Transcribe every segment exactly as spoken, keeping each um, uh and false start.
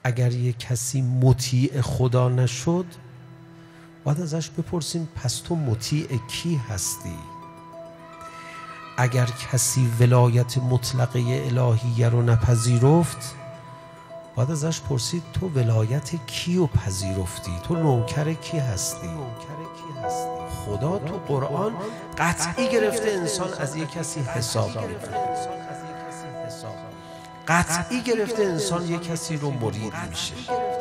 اگر یک کسی مطیع خدا نشد، باید ازش بپرسیم پس تو مطیع کی هستی؟ اگر کسی ولایت مطلقه الهیه رو نپذیرفت، باید ازش پرسید تو ولایت کی رو پذیرفتی؟ تو نوکر کی هستی؟ خدا تو قرآن قطعی گرفته انسان از یک کسی حساب میگیره، قطعی گرفته انسان یک کسی رو مرید میشه.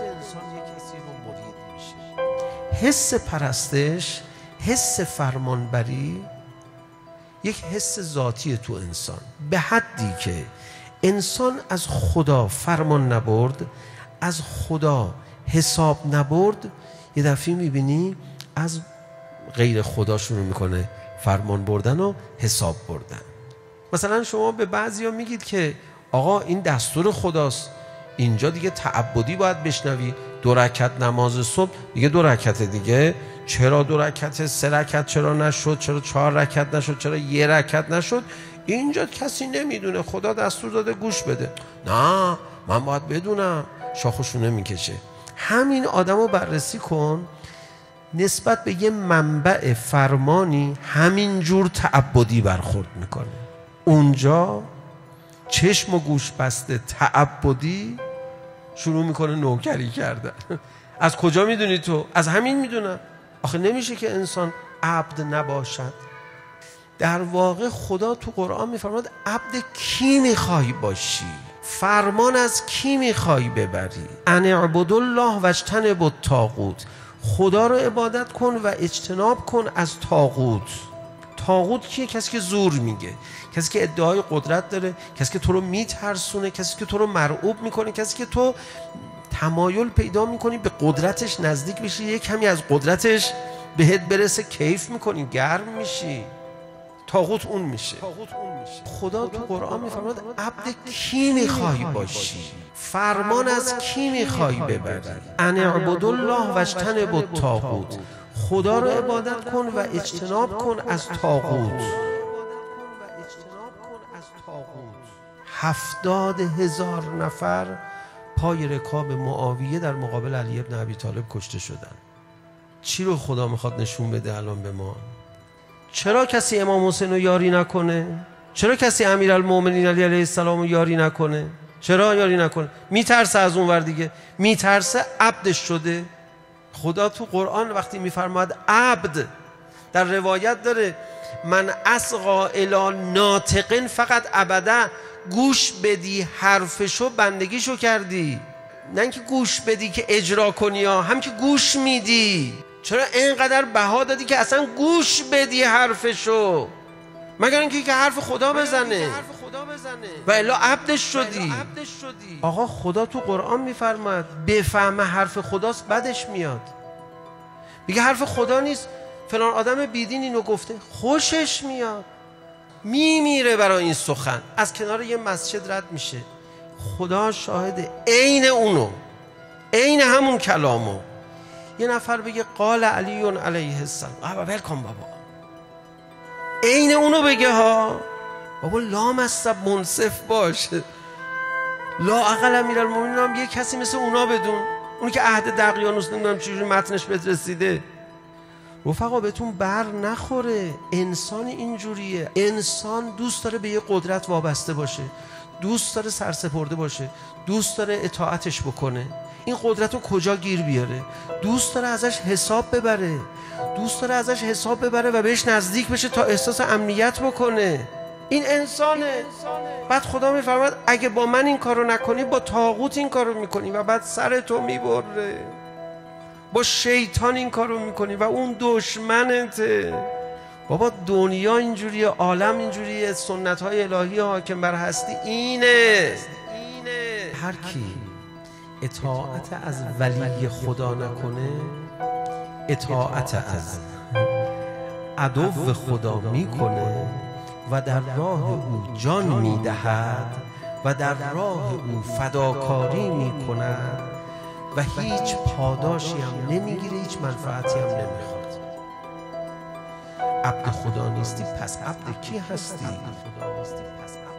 حس پرستش، حس فرمانبری یک حس ذاتی تو انسان، به حدی که انسان از خدا فرمان نبرد، از خدا حساب نبرد، یه دفعه میبینی از غیر خدا شروع میکنه فرمان بردن و حساب بردن. مثلا شما به بعضیا میگید که آقا این دستور خداست، اینجا دیگه تعبدی باید بشنوی، دو رکعت نماز صبح دیگه دو رکعت دیگه، چرا دو رکعت؟ سه رکعت چرا نشد؟ چرا چهار رکعت نشد؟ چرا یه رکعت نشد؟ اینجا کسی نمیدونه، خدا دستور داده گوش بده. نه من باید بدونم، شاخشو نمیکشه. همین آدم رو بررسی کن، نسبت به یه منبع فرمانی همین جور تعبدی برخورد میکنه. اونجا چشم و گوش بسته تعبدی شروع میکنه نوکری کردن. از کجا میدونی تو؟ از همین میدونم. آخه نمیشه که انسان عبد نباشد. در واقع خدا تو قرآن میفرماد عبد کی میخوای باشی؟ فرمان از کی میخوای ببری؟ ان اعبدوا الله واجتنبوا الطاغوت. خدا رو عبادت کن و اجتناب کن از طاغوت. طاغوت کیه؟ کسی که زور میگه، کسی که ادعای قدرت داره، کسی که تو رو میترسونه، کسی که تو رو مرعوب میکنه، کسی که تو تمایل پیدا میکنی به قدرتش نزدیک بشی، یک کمی از قدرتش بهت برسه، کیف میکنی، گرم میشی. طاغوت اون میشه. خدا تو قرآن میفرماد عبد کی میخوای باشی؟ فرمان از کی میخوای ببری؟ ان اعبدوا الله واجتنبوا الطاغوت. خدا رو عبادت کن و اجتناب کن از طاغوت. هفتاد هزار نفر پای رکاب معاویه در مقابل علی بن ابی طالب کشته شدن. چی رو خدا میخواد نشون بده الان به ما؟ چرا کسی امام حسین رو یاری نکنه؟ چرا کسی امیرالمومنین علی علیه السلام رو یاری نکنه؟ چرا یاری نکنه؟ میترسه از اون ور دیگه، میترسه عبدش شده. خدا تو قرآن وقتی میفرماد عبد، در روایت داره من اصغا الی ناطقن فقط عبده، گوش بدی حرفشو بندگیشو کردی. نه اینکه گوش بدی که اجرا کنی، ها هم که گوش میدی. چرا اینقدر بها دادی که اصلا گوش بدی حرفشو؟ مگر اینکه که حرف خدا بزنه و الا عبدش شدی. آقا خدا تو قرآن میفرماد بفهمه حرف خداست بدش میاد. میگه حرف خدا نیست، فلان آدم بیدین اینو گفته، خوشش میاد، میمیره برای این سخن، از کنار یه مسجد رد میشه. خدا شاهده عین اونو، عین همون کلامو یه نفر بگه قال علی علیه السلام، بابا ولکن بابا، عین اونو بگه ها بابا، لا مصب منصف باشه، لا اقل امیرالمومنین هم یه کسی مثل اونا بدون، اونی که عهد دقیانوس نمیدونم چجوری متنش بهت رسیده. رفقا بهتون بر نخوره، انسان اینجوریه. انسان دوست داره به یه قدرت وابسته باشه، دوست داره سرسپرده باشه، دوست داره اطاعتش بکنه. این قدرت رو کجا گیر بیاره؟ دوست داره ازش حساب ببره، دوست داره ازش حساب ببره و بهش نزدیک بشه تا احساس امنیت بکنه. این انسانه. بعد خدا میفرماد اگه با من این کارو نکنی با طاغوت این کارو میکنی و بعد سر تو میبره، با شیطان این کارو میکنی و اون دشمنته. بابا دنیا اینجوریه، عالم اینجوریه، سنت های الهی حاکم بر هستی اینه. هر کی اطاعت از ولی خدا نکنه، اطاعت از عدو خدا میکنه و در راه او جان میدهد و در راه او فداکاری میکند و هیچ پاداشی هم نمیگیره، هیچ منفعتی هم نمیخواد. عبد خدا نیستی پس عبد کی هستی؟